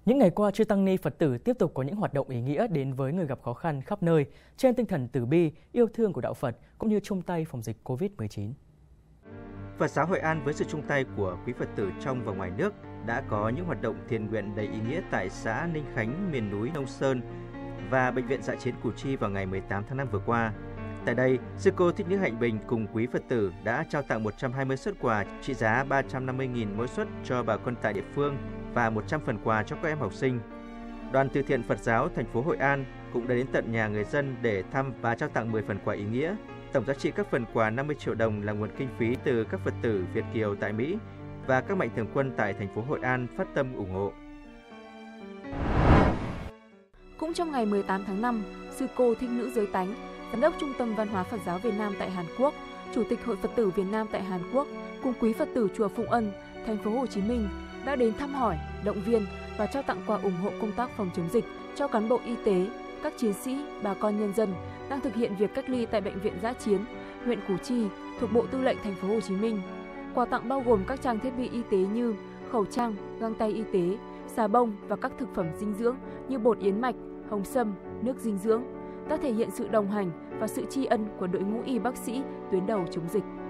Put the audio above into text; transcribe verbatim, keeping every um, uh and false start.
Những ngày qua, chư Tăng ni Phật tử tiếp tục có những hoạt động ý nghĩa đến với người gặp khó khăn khắp nơi, trên tinh thần từ bi, yêu thương của Đạo Phật, cũng như chung tay phòng dịch Covid mười chín. Phật giáo Hội An với sự chung tay của quý Phật tử trong và ngoài nước đã có những hoạt động thiện nguyện đầy ý nghĩa tại xã Ninh Khánh, miền núi Nông Sơn và Bệnh viện Dã chiến Củ Chi vào ngày mười tám tháng năm vừa qua. Tại đây, Sư cô Thích Nữ Hạnh Bình cùng quý Phật tử đã trao tặng một trăm hai mươi suất quà trị giá ba trăm năm mươi nghìn mỗi suất cho bà con tại địa phương và một trăm phần quà cho các em học sinh. Đoàn từ thiện Phật giáo thành phố Hội An cũng đã đến tận nhà người dân để thăm và trao tặng mười phần quà ý nghĩa. Tổng giá trị các phần quà năm mươi triệu đồng là nguồn kinh phí từ các Phật tử Việt kiều tại Mỹ và các mạnh thường quân tại thành phố Hội An phát tâm ủng hộ. Cũng trong ngày mười tám tháng năm, Sư cô Thích Nữ Giới Tánh, Giám đốc Trung tâm Văn hóa Phật giáo Việt Nam tại Hàn Quốc, Chủ tịch Hội Phật tử Việt Nam tại Hàn Quốc cùng quý Phật tử chùa Phụng Ân, thành phố Hồ Chí Minh đã đến thăm hỏi, động viên và trao tặng quà ủng hộ công tác phòng chống dịch cho cán bộ y tế, các chiến sĩ, bà con nhân dân đang thực hiện việc cách ly tại Bệnh viện Dã chiến, huyện Củ Chi thuộc Bộ Tư lệnh thành phố Hồ Chí Minh. Quà tặng bao gồm các trang thiết bị y tế như khẩu trang, găng tay y tế, xà bông và các thực phẩm dinh dưỡng như bột yến mạch, hồng sâm, nước dinh dưỡng, đã thể hiện sự đồng hành và sự tri ân của đội ngũ y bác sĩ tuyến đầu chống dịch.